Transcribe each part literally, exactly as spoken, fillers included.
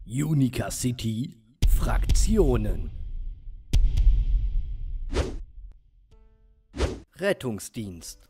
Unica City Fraktionen. Rettungsdienst.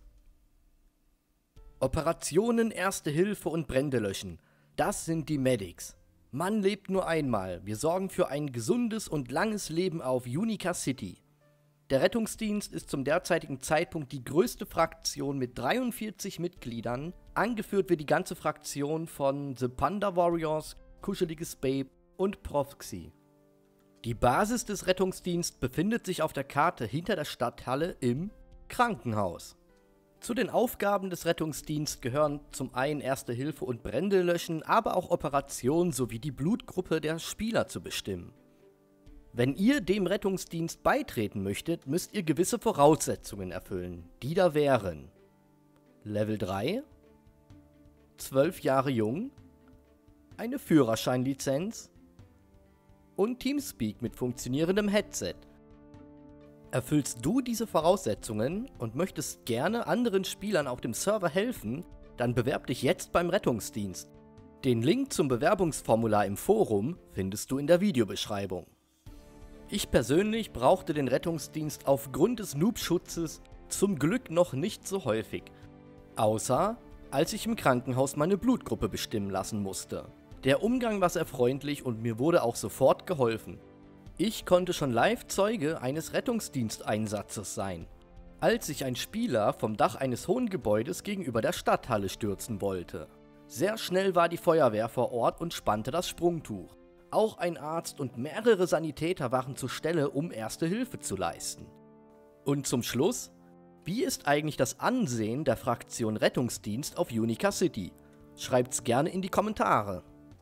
Operationen, Erste Hilfe und Brände löschen. Das sind die Medics. Man lebt nur einmal. Wir sorgen für ein gesundes und langes Leben auf Unica City. Der Rettungsdienst ist zum derzeitigen Zeitpunkt die größte Fraktion mit dreiundvierzig Mitgliedern. Angeführt wird die ganze Fraktion von The Panda Warriors, Kuscheliges Babe und Proxy. Die Basis des Rettungsdienstes befindet sich auf der Karte hinter der Stadthalle im Krankenhaus. Zu den Aufgaben des Rettungsdienstes gehören zum einen Erste Hilfe und Brände löschen, aber auch Operationen sowie die Blutgruppe der Spieler zu bestimmen. Wenn ihr dem Rettungsdienst beitreten möchtet, müsst ihr gewisse Voraussetzungen erfüllen, die da wären: Level drei, zwölf Jahre jung, eine Führerscheinlizenz und Teamspeak mit funktionierendem Headset. Erfüllst du diese Voraussetzungen und möchtest gerne anderen Spielern auf dem Server helfen, dann bewerb dich jetzt beim Rettungsdienst. Den Link zum Bewerbungsformular im Forum findest du in der Videobeschreibung. Ich persönlich brauchte den Rettungsdienst aufgrund des Noob-Schutzes zum Glück noch nicht so häufig. Außer als ich im Krankenhaus meine Blutgruppe bestimmen lassen musste. Der Umgang war sehr freundlich und mir wurde auch sofort geholfen. Ich konnte schon live Zeuge eines Rettungsdiensteinsatzes sein, als sich ein Spieler vom Dach eines hohen Gebäudes gegenüber der Stadthalle stürzen wollte. Sehr schnell war die Feuerwehr vor Ort und spannte das Sprungtuch. Auch ein Arzt und mehrere Sanitäter waren zur Stelle, um Erste Hilfe zu leisten. Und zum Schluss: Wie ist eigentlich das Ansehen der Fraktion Rettungsdienst auf Unica City? Schreibt's gerne in die Kommentare.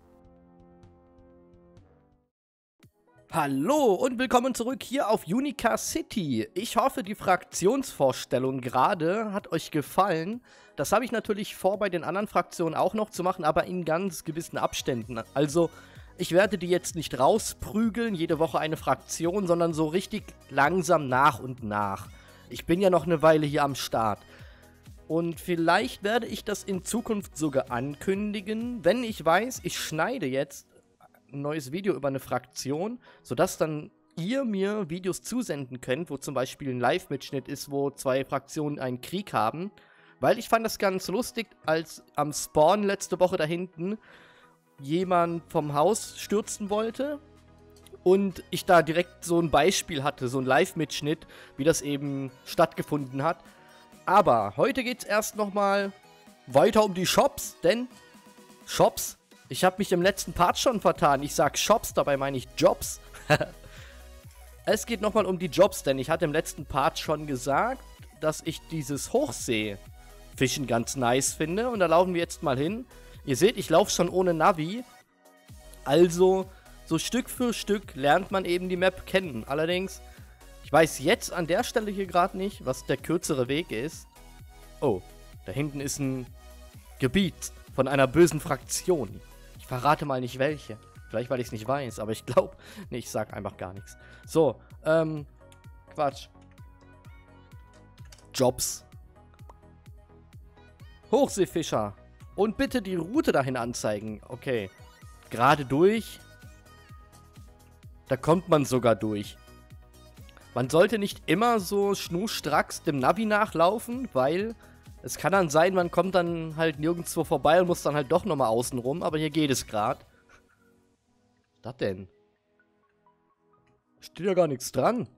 Hallo und willkommen zurück hier auf Unica City. Ich hoffe, die Fraktionsvorstellung gerade hat euch gefallen. Das habe ich natürlich vor, bei den anderen Fraktionen auch noch zu machen, aber in ganz gewissen Abständen. Also, ich werde die jetzt nicht rausprügeln, jede Woche eine Fraktion, sondern so richtig langsam nach und nach. Ich bin ja noch eine Weile hier am Start. Und vielleicht werde ich das in Zukunft sogar ankündigen, wenn ich weiß, ich schneide jetzt ein neues Video über eine Fraktion, sodass dann ihr mir Videos zusenden könnt, wo zum Beispiel ein Live-Mitschnitt ist, wo zwei Fraktionen einen Krieg haben. Weil ich fand das ganz lustig, als am Spawn letzte Woche da hinten jemand vom Haus stürzen wollte und ich da direkt so ein Beispiel hatte, so ein Live-Mitschnitt, wie das eben stattgefunden hat. Aber heute geht es erst nochmal weiter um die Shops, denn Shops, ich habe mich im letzten Part schon vertan, ich sag Shops, dabei meine ich Jobs. Es geht nochmal um die Jobs, denn ich hatte im letzten Part schon gesagt, dass ich dieses Hochseefischen ganz nice finde und da laufen wir jetzt mal hin. Ihr seht, ich laufe schon ohne Navi, also so Stück für Stück lernt man eben die Map kennen. Allerdings, ich weiß jetzt an der Stelle hier gerade nicht, was der kürzere Weg ist. Oh, da hinten ist ein Gebiet von einer bösen Fraktion. Ich verrate mal nicht welche. Vielleicht, weil ich es nicht weiß, aber ich glaube, nee, ich sag einfach gar nichts. So, ähm, Quatsch. Jobs. Hochseefischer. Und bitte die Route dahin anzeigen. Okay. Gerade durch. Da kommt man sogar durch. Man sollte nicht immer so schnurstracks dem Navi nachlaufen, weil es kann dann sein, man kommt dann halt nirgendwo vorbei und muss dann halt doch nochmal außen rum. Aber hier geht es gerade. Was ist das denn? Steht ja gar nichts dran.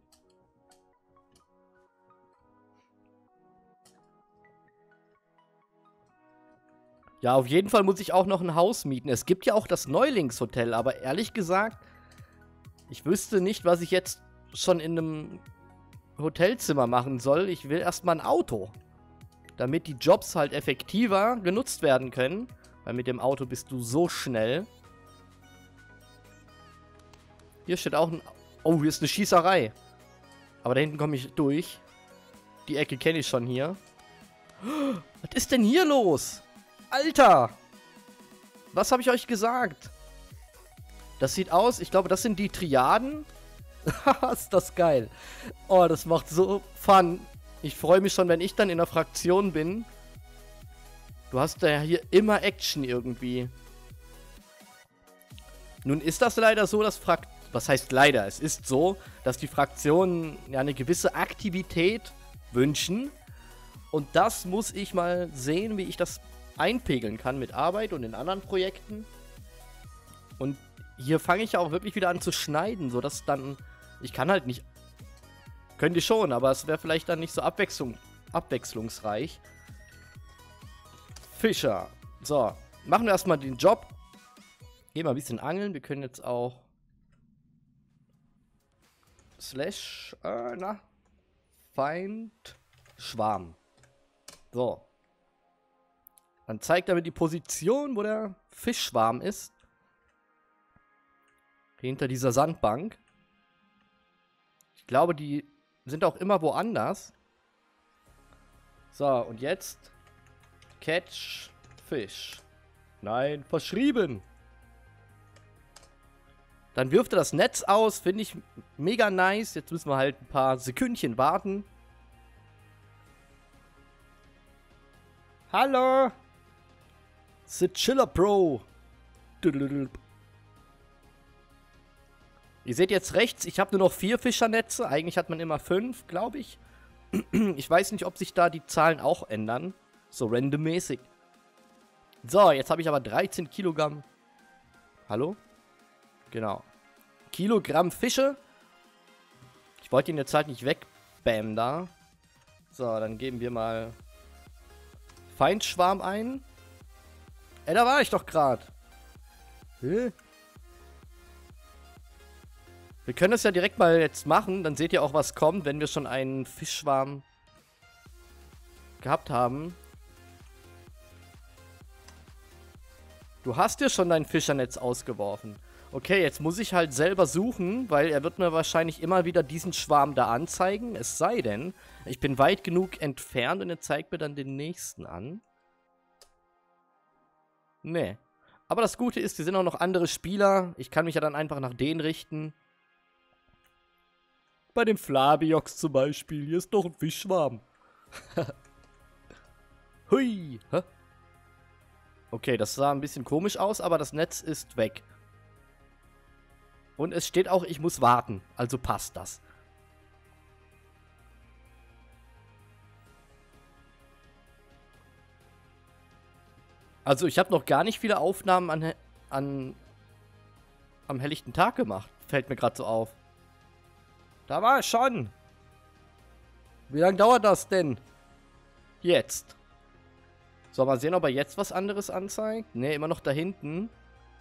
Ja, auf jeden Fall muss ich auch noch ein Haus mieten. Es gibt ja auch das Neulingshotel, aber ehrlich gesagt, ich wüsste nicht, was ich jetzt schon in einem Hotelzimmer machen soll. Ich will erstmal ein Auto, damit die Jobs halt effektiver genutzt werden können. Weil mit dem Auto bist du so schnell. Hier steht auch ein... Oh, hier ist eine Schießerei. Aber da hinten komme ich durch. Die Ecke kenne ich schon hier. Was ist denn hier los? Alter! Was habe ich euch gesagt? Das sieht aus, ich glaube, das sind die Triaden. Haha, ist das geil. Oh, das macht so Fun. Ich freue mich schon, wenn ich dann in der Fraktion bin. Du hast ja hier immer Action irgendwie. Nun ist das leider so, dass Frakt... Was heißt leider? Es ist so, dass die Fraktionen ja eine gewisse Aktivität wünschen. Und das muss ich mal sehen, wie ich das einpegeln kann mit Arbeit und in anderen Projekten. Und hier fange ich auch wirklich wieder an zu schneiden, sodass dann... Ich kann halt nicht... Könnte ich schon, aber es wäre vielleicht dann nicht so abwechslung, abwechslungsreich. Fischer. So, machen wir erstmal den Job. Gehen wir ein bisschen angeln. Wir können jetzt auch... Slash... Äh, na... Feind... Schwarm. So. Dann zeigt er mir die Position, wo der Fischschwarm ist. Hinter dieser Sandbank. Ich glaube, die sind auch immer woanders. So, und jetzt Catch Fish. Nein, verschrieben. Dann wirft er das Netz aus, finde ich mega nice. Jetzt müssen wir halt ein paar Sekündchen warten. Hallo. The Chiller Pro. Ihr seht jetzt rechts, ich habe nur noch vier Fischernetze. Eigentlich hat man immer fünf, glaube ich. Ich weiß nicht, ob sich da die Zahlen auch ändern. So randommäßig. So, jetzt habe ich aber dreizehn Kilogramm. Hallo? Genau. Kilogramm Fische. Ich wollte ihn jetzt halt nicht wegbammen da. So, dann geben wir mal Feindschwarm ein. Ey, da war ich doch gerade. Hä? Wir können das ja direkt mal jetzt machen. Dann seht ihr auch, was kommt, wenn wir schon einen Fischschwarm gehabt haben. Du hast dir schon dein Fischernetz ausgeworfen. Okay, jetzt muss ich halt selber suchen, weil er wird mir wahrscheinlich immer wieder diesen Schwarm da anzeigen. Es sei denn, ich bin weit genug entfernt und er zeigt mir dann den nächsten an. Nee. Aber das Gute ist, hier sind auch noch andere Spieler. Ich kann mich ja dann einfach nach denen richten. Bei dem Flabiox zum Beispiel. Hier ist doch ein Fischschwarm. Hui. Hä? Okay, das sah ein bisschen komisch aus, aber das Netz ist weg. Und es steht auch, ich muss warten. Also passt das. Also ich habe noch gar nicht viele Aufnahmen an, an am helllichten Tag gemacht. Fällt mir gerade so auf. Da war es schon. Wie lange dauert das denn? Jetzt. So, mal sehen, ob er jetzt was anderes anzeigt. Ne, immer noch da hinten.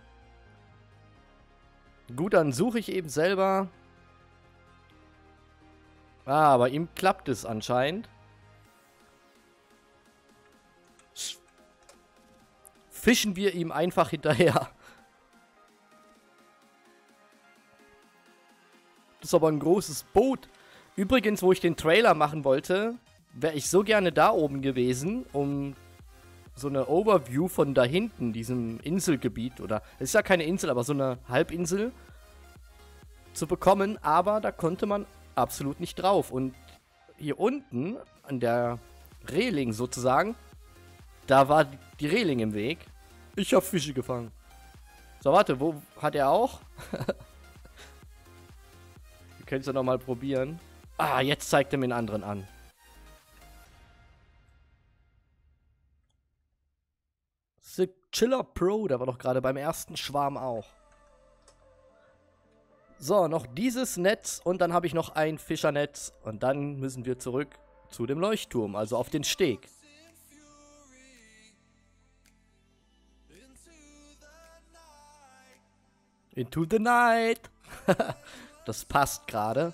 Gut, dann suche ich eben selber. Ah, bei ihm klappt es anscheinend. Fischen wir ihm einfach hinterher. Das ist aber ein großes Boot. Übrigens, wo ich den Trailer machen wollte, wäre ich so gerne da oben gewesen, um so eine Overview von da hinten, diesem Inselgebiet, oder, es ist ja keine Insel, aber so eine Halbinsel zu bekommen, aber da konnte man absolut nicht drauf. Und hier unten, an der Reling sozusagen, da war die Reling im Weg. Ich habe Fische gefangen. So, warte, wo hat er auch? Wir können es ja nochmal probieren. Ah, jetzt zeigt er mir einen anderen an. The Chiller Pro, der war doch gerade beim ersten Schwarm auch. So, noch dieses Netz und dann habe ich noch ein Fischernetz. Und dann müssen wir zurück zu dem Leuchtturm, also auf den Steg. Into the night. Das passt gerade.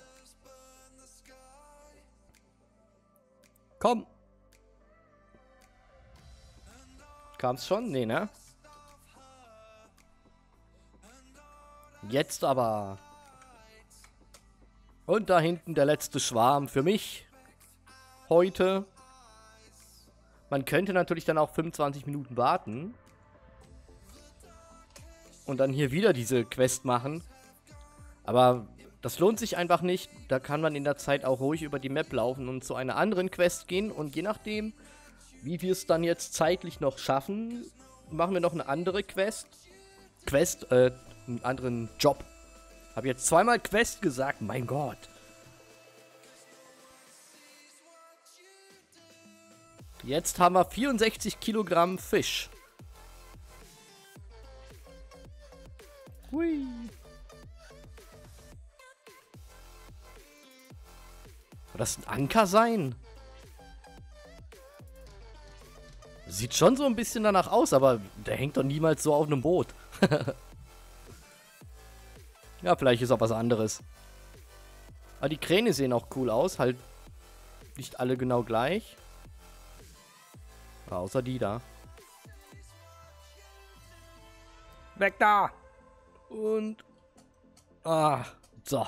Komm. Kam's schon? Nee, ne? Jetzt aber. Und da hinten der letzte Schwarm für mich. Heute. Man könnte natürlich dann auch fünfundzwanzig Minuten warten. Und dann hier wieder diese Quest machen. Aber das lohnt sich einfach nicht. Da kann man in der Zeit auch ruhig über die Map laufen und zu einer anderen Quest gehen. Und je nachdem, wie wir es dann jetzt zeitlich noch schaffen, machen wir noch eine andere Quest. Quest, äh, einen anderen Job. Habe jetzt zweimal Quest gesagt, mein Gott. Jetzt haben wir vierundsechzig Kilogramm Fisch. Hui. Soll das ein Anker sein? Sieht schon so ein bisschen danach aus, aber der hängt doch niemals so auf einem Boot. Ja, vielleicht ist auch was anderes. Aber die Kräne sehen auch cool aus. Halt nicht alle genau gleich. Außer die da. Weg da! Und... Ah, so.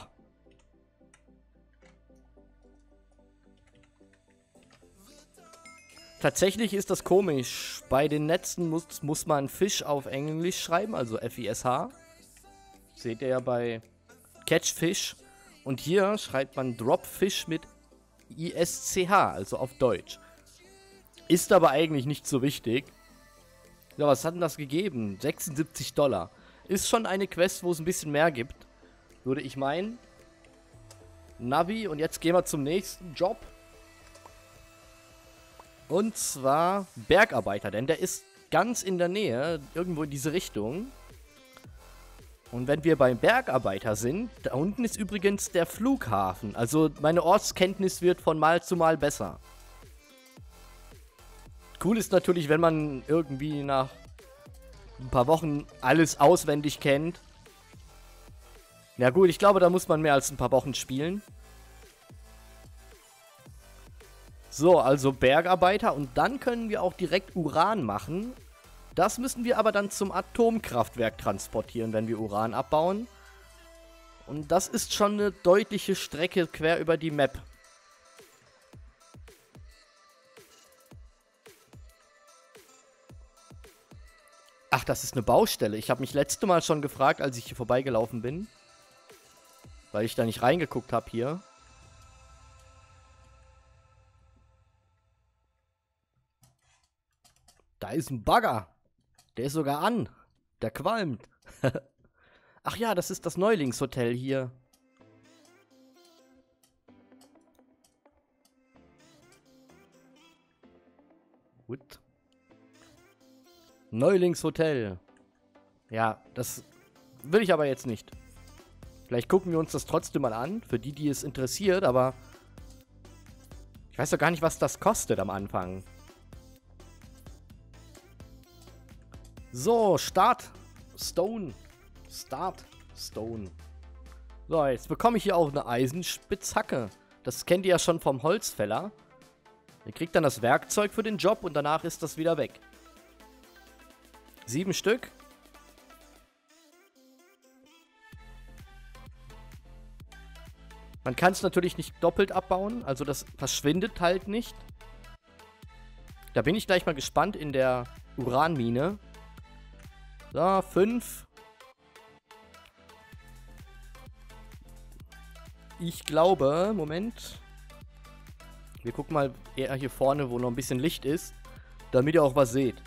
Tatsächlich ist das komisch. Bei den Netzen muss, muss man Fisch auf Englisch schreiben, also F I S H. Seht ihr ja bei Catchfish. Und hier schreibt man Dropfish mit I S C H, also auf Deutsch. Ist aber eigentlich nicht so wichtig. Ja, was hat denn das gegeben? sechsundsiebzig Dollar. Ist schon eine Quest, wo es ein bisschen mehr gibt. Würde ich meinen. Navi. Und jetzt gehen wir zum nächsten Job. Und zwar Bergarbeiter. Denn der ist ganz in der Nähe. Irgendwo in diese Richtung. Und wenn wir beim Bergarbeiter sind, da unten ist übrigens der Flughafen. Also meine Ortskenntnis wird von Mal zu Mal besser. Cool ist natürlich, wenn man irgendwie nach ein paar Wochen alles auswendig kennt. Ja gut, ich glaube, da muss man mehr als ein paar Wochen spielen. So, also Bergarbeiter. Und dann können wir auch direkt Uran machen. Das müssen wir aber dann zum Atomkraftwerk transportieren, wenn wir Uran abbauen. Und das ist schon eine deutliche Strecke quer über die Map. Ach, das ist eine Baustelle. Ich habe mich letzte Mal schon gefragt, als ich hier vorbeigelaufen bin. Weil ich da nicht reingeguckt habe hier. Da ist ein Bagger. Der ist sogar an. Der qualmt. Ach ja, das ist das Neulingshotel hier. Gut. Neulingshotel. Ja, das will ich aber jetzt nicht. Vielleicht gucken wir uns das trotzdem mal an, für die, die es interessiert, aber ich weiß doch gar nicht, was das kostet am Anfang. So, Start Stone. Start Stone. So, jetzt bekomme ich hier auch eine Eisenspitzhacke. Das kennt ihr ja schon vom Holzfäller. Ihr kriegt dann das Werkzeug für den Job und danach ist das wieder weg. Sieben Stück. Man kann es natürlich nicht doppelt abbauen, also das verschwindet halt nicht. Da bin ich gleich mal gespannt in der Uranmine. So, fünf. Ich glaube, Moment. Wir gucken mal eher hier vorne, wo noch ein bisschen Licht ist, damit ihr auch was seht.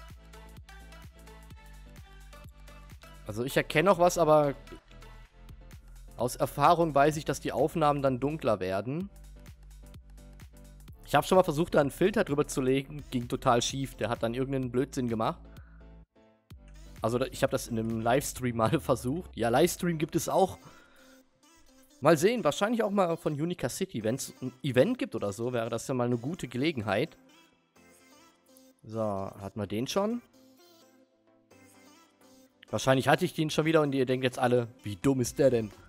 Also ich erkenne noch was, aber aus Erfahrung weiß ich, dass die Aufnahmen dann dunkler werden. Ich habe schon mal versucht, da einen Filter drüber zu legen. Ging total schief. Der hat dann irgendeinen Blödsinn gemacht. Also ich habe das in einem Livestream mal versucht. Ja, Livestream gibt es auch. Mal sehen, wahrscheinlich auch mal von Unica City. Wenn es ein Event gibt oder so, wäre das ja mal eine gute Gelegenheit. So, hatten wir den schon? Wahrscheinlich hatte ich den schon wieder und ihr denkt jetzt alle, wie dumm ist der denn?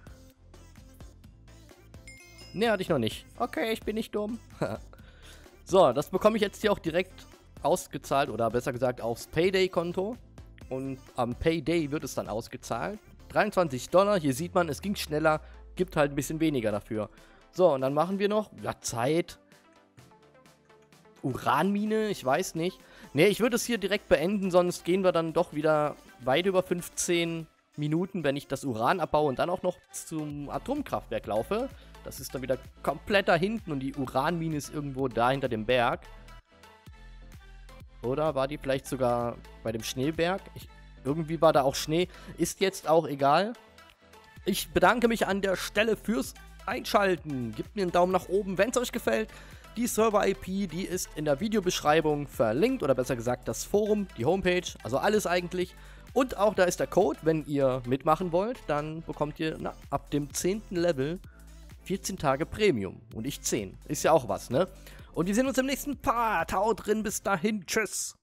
Ne, hatte ich noch nicht. Okay, ich bin nicht dumm. So, das bekomme ich jetzt hier auch direkt ausgezahlt oder besser gesagt aufs Payday-Konto. Und am Payday wird es dann ausgezahlt. dreiundzwanzig Dollar, hier sieht man, es ging schneller, gibt halt ein bisschen weniger dafür. So, und dann machen wir noch, ja, Zeit. Uranmine, ich weiß nicht. Ne, ich würde es hier direkt beenden, sonst gehen wir dann doch wieder weit über fünfzehn Minuten, wenn ich das Uran abbaue und dann auch noch zum Atomkraftwerk laufe. Das ist dann wieder komplett da hinten und die Uranmine ist irgendwo da hinter dem Berg. Oder war die vielleicht sogar bei dem Schneeberg? Ich Irgendwie war da auch Schnee. Ist jetzt auch egal. Ich bedanke mich an der Stelle fürs Einschalten. Gebt mir einen Daumen nach oben, wenn es euch gefällt. Die Server-I P, die ist in der Videobeschreibung verlinkt. Oder besser gesagt das Forum, die Homepage. Also alles eigentlich. Und auch da ist der Code, wenn ihr mitmachen wollt. Dann bekommt ihr na, ab dem zehnten Level vierzehn Tage Premium. Und ich zehn. Ist ja auch was, ne? Und wir sehen uns im nächsten Part. Haut drin, bis dahin. Tschüss.